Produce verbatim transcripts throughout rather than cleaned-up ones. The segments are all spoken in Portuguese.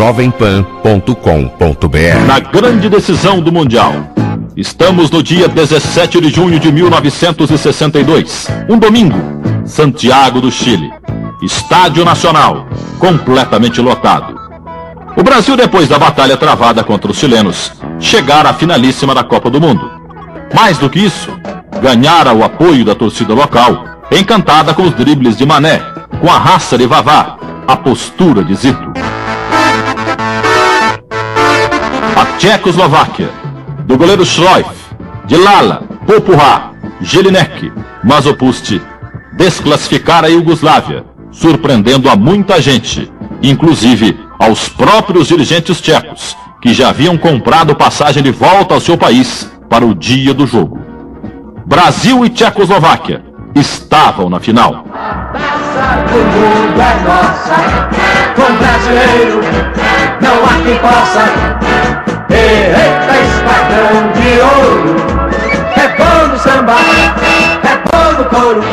jovem pan ponto com ponto br. Na grande decisão do Mundial. Estamos no dia dezessete de junho de mil novecentos e sessenta e dois, um domingo, Santiago do Chile. Estádio Nacional, completamente lotado. O Brasil, depois da batalha travada contra os chilenos, chegara à finalíssima da Copa do Mundo. Mais do que isso, ganhara o apoio da torcida local, encantada com os dribles de Mané, com a raça de Vavá, a postura de Zito. A Tchecoslováquia, do goleiro Šrojf, de Lala, Popurá, Jelinek, Masopust, desclassificara a Iugoslávia, surpreendendo a muita gente, inclusive aos próprios dirigentes tchecos, que já haviam comprado passagem de volta ao seu país para o dia do jogo. Brasil e Tchecoslováquia estavam na final. A taça do mundo é nossa, com brasileiro não há quem possa. Eita, espadão de ouro, é bom no samba, é bom no couro.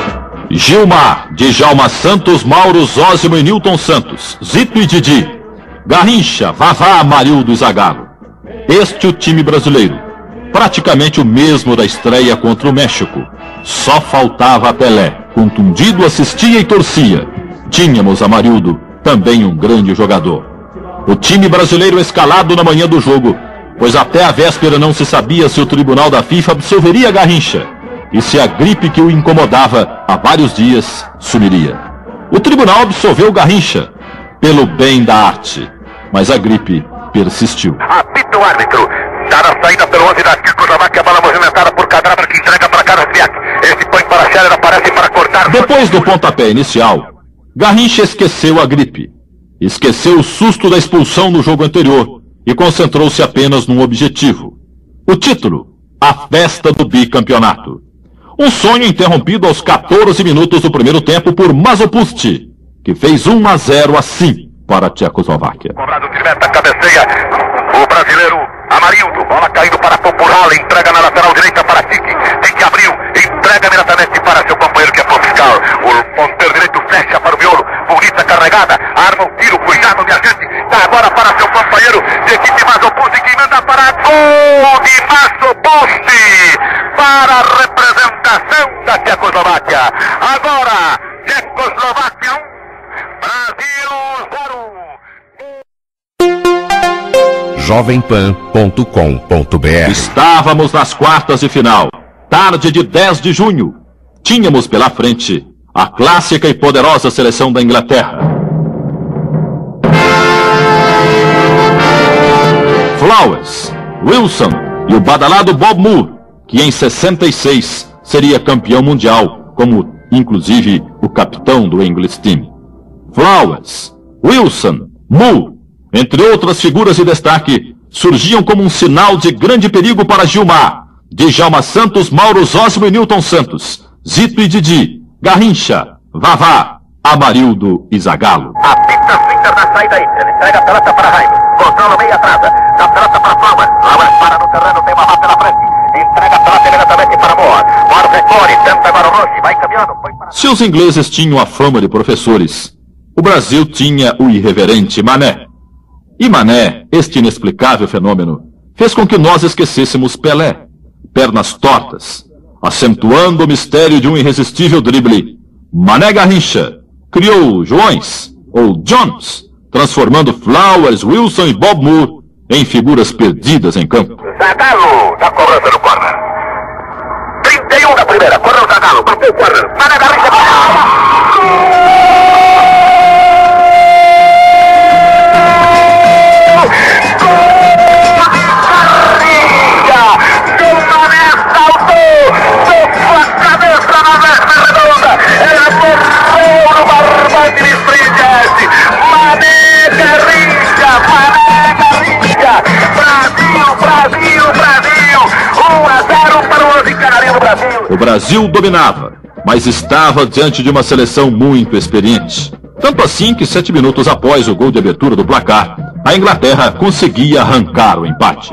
Gilmar, Djalma Santos, Mauro, Zósimo e Nilton Santos, Zito e Didi, Garrincha, Vavá, Amarildo e Zagallo. Este o time brasileiro, praticamente o mesmo da estreia contra o México. Só faltava Pelé, contundido, assistia e torcia. Tínhamos Amarildo, também um grande jogador. O time brasileiro escalado na manhã do jogo, pois até a véspera não se sabia se o tribunal da FIFA absolveria Garrincha e se a gripe que o incomodava há vários dias sumiria. O tribunal absolveu Garrincha pelo bem da arte, mas a gripe persistiu. Apita o árbitro, dá na saída pelo onze da Tchecoslováquia, a bola movimentada por Kadravra, que entrega para Carlos Biak. Esse põe para Scherer, aparece para cortar. Depois do pontapé inicial, Garrincha esqueceu a gripe. Esqueceu o susto da expulsão no jogo anterior e concentrou-se apenas num objetivo: o título, a festa do bicampeonato. Um sonho interrompido aos quatorze minutos do primeiro tempo por Masopust, que fez um a zero assim para a Tchecoslováquia. Cobrado de meta, cabeceia o brasileiro Amarildo, bola caindo para Popurá, entrega na lateral direita para Tiki. Tiki abriu, entrega imediatamente para seu companheiro que é Popscal. O ponteiro direito fecha para o miolo, bonita carregada, arma o tiro, cuidado minha gente, dá agora para seu companheiro de equipe Masopust, que manda para gol de Masopust, para a representação da Tchecoslováquia. Agora, Tchecoslováquia um, Brasil zero. jovem pan ponto com ponto br. Estávamos nas quartas de final, tarde de dez de junho. Tínhamos pela frente a clássica e poderosa seleção da Inglaterra. Flowers, Wilson e o badalado Bob Moore, que em sessenta e seis seria campeão mundial, como inclusive o capitão do English Team. Flowers, Wilson, Moore, entre outras figuras de destaque, surgiam como um sinal de grande perigo para Gilmar, Djalma Santos, Mauro, Zósimo e Nilton Santos, Zito e Didi, Garrincha, Vavá, Amarildo e Zagallo. Apita Swinter na saída aí, ele entrega a pelota para Jaime, controla o meio atrasa, dá a pelota para Flowers, Flowers para no terreno, tem Vavá pela frente, entrega a pelota imediatamente para Moa, Moa recolhe, tenta agora o longe, vai caminhando, foi para... Se os ingleses tinham a fama de professores, o Brasil tinha o irreverente Mané. E Mané, este inexplicável fenômeno, fez com que nós esquecêssemos Pelé, pernas tortas, acentuando o mistério de um irresistível drible. Mané Garrincha criou Joões, ou Jones, transformando Flowers, Wilson e Bob Moore em figuras perdidas em campo. Zagallo da cobrança do corner. trinta e um da primeira, correu o Zagallo, bateu o corner, Mané Garrincha. O Brasil dominava, mas estava diante de uma seleção muito experiente. Tanto assim que sete minutos após o gol de abertura do placar, a Inglaterra conseguia arrancar o empate.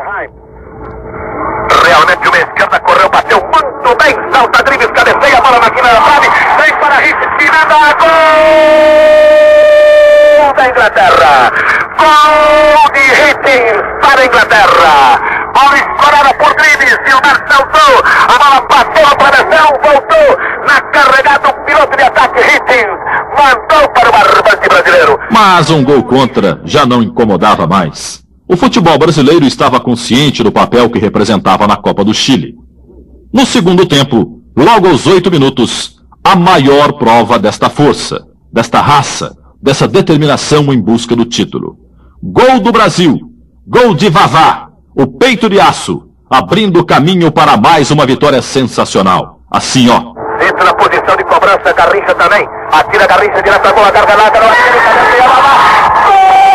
Realmente uma esquerda correu, bateu muito bem, salta dribles, cabeceia a bola na quina da trave, vem para Rich, tirando a gol da Inglaterra. Gol de Hitchens para a Inglaterra. Bola escorada por dribles, Gilmar saltou, a bola passou a travessão, voltou na carregada do piloto de ataque Hitchens, mandou para o barbante brasileiro. Mas um gol contra já não incomodava mais. O futebol brasileiro estava consciente do papel que representava na Copa do Chile. No segundo tempo, logo aos oito minutos, a maior prova desta força, desta raça, dessa determinação em busca do título. Gol do Brasil, gol de Vavá, o peito de aço, abrindo caminho para mais uma vitória sensacional. Assim, ó. Entra na posição de cobrança, Garrincha também. Atira Garrincha direto a bola, gargalada, não atira, atira, Vavá.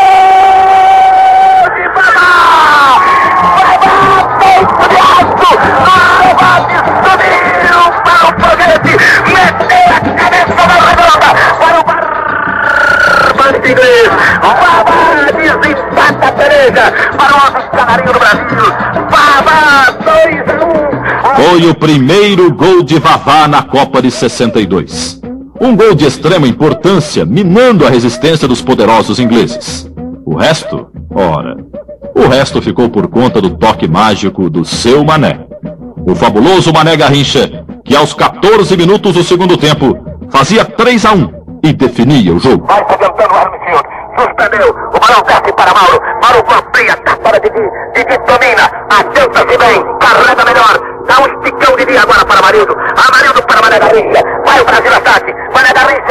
Gol de Vavá! Vavá, peito de aço! Vavá subiu para o foguete, meteu a cabeça na redonda para o barbante inglês. Vavá desempata a peleja para o nosso canarinho do Brasil. Vavá, dois a um. Foi o primeiro gol de Vavá na Copa de sessenta e dois. Um gol de extrema importância, minando a resistência dos poderosos ingleses. O resto, ora, o resto ficou por conta do toque mágico do seu Mané. O fabuloso Mané Garrincha, que aos quatorze minutos do segundo tempo, fazia três a um e definia o jogo. Vai adiantando o Armfield, suspendeu, o balão desce para Mauro, Mauro golpeia, tá para Didi, Didi domina, adianta-se bem, carrega melhor, dá um esticão de dia agora para Amarildo, Amarildo para Mané Garrincha, vai o Brasil ataque, Mané Garrincha